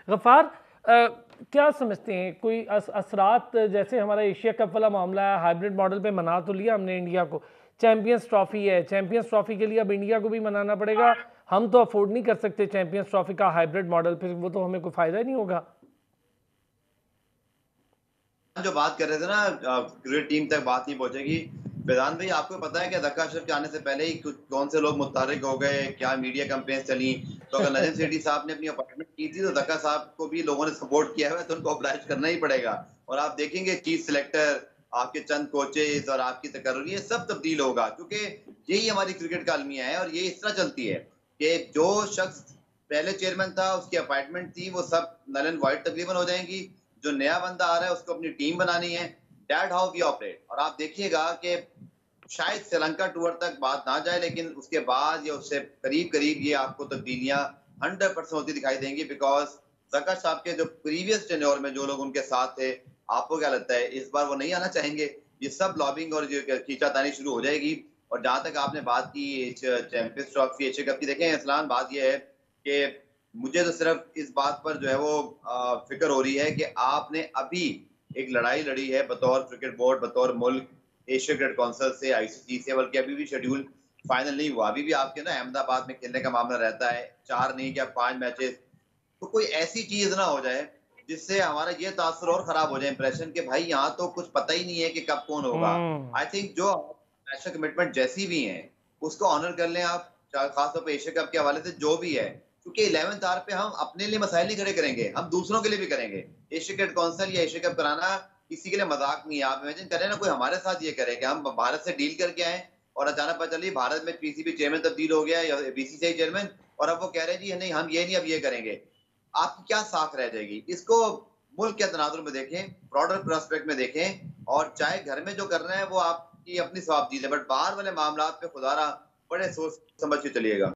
गफ़ार, क्या समझते हैं कोई असरात, जैसे हमारा एशिया कप वाला मामला है, हाइब्रिड मॉडल पे मना तो लिया हमने इंडिया को, चैंपियंस ट्रॉफी है, चैंपियंस ट्रॉफी के लिए अब इंडिया को भी मनाना पड़ेगा। हम तो अफोर्ड नहीं कर सकते चैंपियंस ट्रॉफी का हाइब्रिड मॉडल, फिर वो तो हमें कोई फायदा ही नहीं होगा। जो बात कर रहे थे ना, क्रिकेट टीम तक बात नहीं पहुंचेगी। वेदांत भाई, आपको पता है कि धक्का अशरफ के आने से पहले ही कौन से लोग मुतहर्रिक हो गए, क्या मीडिया कैंपेन चली। तो अगर नजम सेठी साहब ने अपनी अपॉइंटमेंट की थी तो धक्का साहब को भी लोगों ने सपोर्ट किया है, तो उनको ऑब्लाइज करना ही पड़ेगा। और आप देखेंगे चीफ सिलेक्टर, आपके चंद कोचेज और आपकी तकर्री, ये सब तब्दील होगा, क्योंकि यही हमारी क्रिकेट का अलमिया है। और ये इस तरह चलती है कि जो शख्स पहले चेयरमैन था, उसकी अपॉइंटमेंट थी, वो सब नल एंड वाइट तकरीबन हो जाएंगी। जो नया बंदा आ रहा है उसको अपनी टीम बनानी है। That how we operate. और आप देखिएगा कि शायद श्रीलंका टूर तक बात ना जाए, लेकिन उसके बाद या उससे करीब करीब ये आपको तब्दीलियां 100% होती दिखाई देंगी। बिकॉज जका साहब के जो प्रीवियस टेन्योर में जो लोग उनके साथ थे, आपको क्या लगता है इस बार वो नहीं आना चाहेंगे? ये सब लॉबिंग और जो खींचातानी शुरू हो जाएगी। और जहां तक आपने बात की चैंपियंस ट्रॉफी, एशिया कप की, देखें इस्लाम, बात यह है कि मुझे तो सिर्फ इस बात पर जो है वो फिक्र हो रही है कि आपने अभी एक लड़ाई लड़ी है बतौर क्रिकेट बोर्ड, बतौर मुल्क, एशिया क्रिकेट काउंसिल से, आईसीसी से, बल्कि अभी भी शेड्यूल फाइनल नहीं हुआ। अभी भी आपके ना अहमदाबाद में खेलने का मामला रहता है, 4 नहीं क्या 5 मैचेस। तो कोई ऐसी चीज ना हो जाए जिससे हमारा ये तासर और खराब हो जाए इंप्रेशन कि भाई यहाँ तो कुछ पता ही नहीं है कि कब कौन होगा। हम्म। आई थिंक जो नेशनल कमिटमेंट जैसी भी है उसको ऑनर कर लें आप, खासतौर पर एशिया कप के हवाले से जो भी है। क्योंकि 11th आवर पे हम अपने लिए मसाइल नहीं खड़े करेंगे, हम दूसरों के लिए भी करेंगे। एशिया क्रिकेट काउंसिल या एशिया कप कराना किसी के लिए मजाक नहीं है। आप इमेजिन करें ना, कोई हमारे साथ ये करे कि हम भारत से डील करके आए और अचानक पता चली भारत में पीसीबी चेयरमैन तब्दील हो गया या बीसीसीआई चेयरमैन, और अब वो कह रहे हैं जी नहीं हम ये नहीं अब ये करेंगे। आपकी क्या साख रह जाएगी? इसको मुल्क के तनाजुर में देखें, ब्रॉडर प्रोस्पेक्ट में देखें, और चाहे घर में जो कर रहे हैं वो आपकी अपनी स्वाबदीद है, बट बाहर वाले मामला पे खुदारा बड़े सोच समझ के चलिएगा।